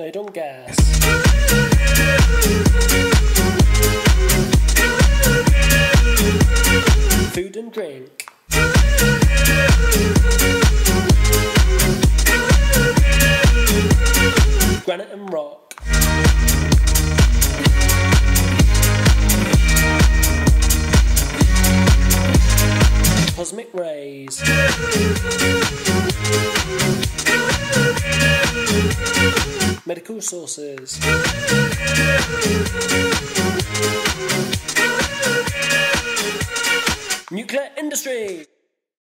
made on gas. Food and drink. Granite and rock. Cosmic rays. Medical sources. Nuclear industry.